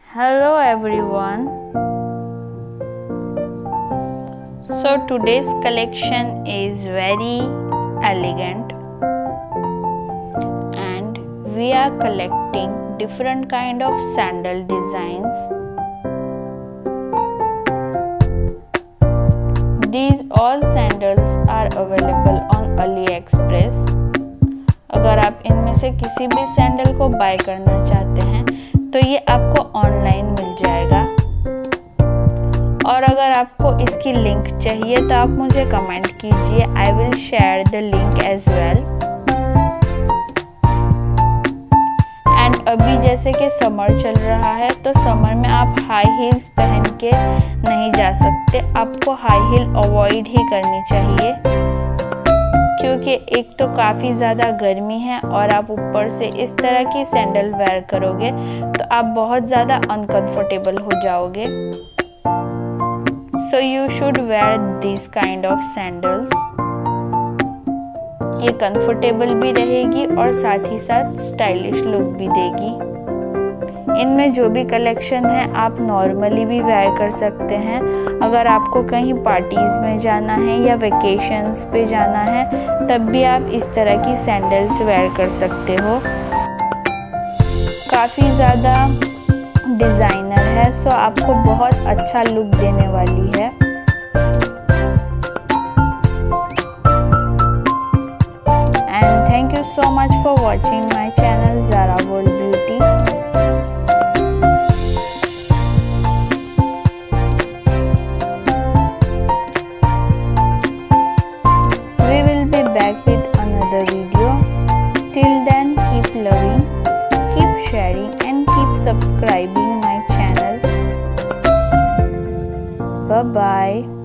Hello everyone. So today's collection is very elegant and we are collecting different kind of sandal designs. These all sandals are available on AliExpress. अगर आप इनमें से किसी भी sandal को bye करना चाहते हैं तो ये आपको ऑनलाइन मिल जाएगा और अगर आपको इसकी लिंक चाहिए तो आप मुझे कमेंट कीजिए। I will share the link as well. And अभी जैसे कि समर चल रहा है तो समर में आप हाई हील्स पहन के नहीं जा सकते, आपको हाई हील अवॉइड ही करनी चाहिए क्योंकि एक तो काफ़ी ज़्यादा गर्मी है और आप ऊपर से इस तरह की सैंडल वेयर करोगे तो आप बहुत ज़्यादा अनकंफर्टेबल हो जाओगे। So you should wear this kind of sandals. ये कंफर्टेबल भी रहेगी और साथ ही साथ स्टाइलिश लुक भी देगी। इनमें जो भी कलेक्शन है आप नॉर्मली भी वेयर कर सकते हैं। अगर आपको कहीं पार्टीज में जाना है या वेकेशंस पे जाना है तब भी आप इस तरह की सैंडल्स वेयर कर सकते हो। काफ़ी ज़्यादा डिज़ाइनर है, सो आपको बहुत अच्छा लुक देने वाली है। And thank you so much for watching my channel Zara world beauty. Back with another video. Till then, keep loving, keep sharing and keep subscribing my channel. Bye bye.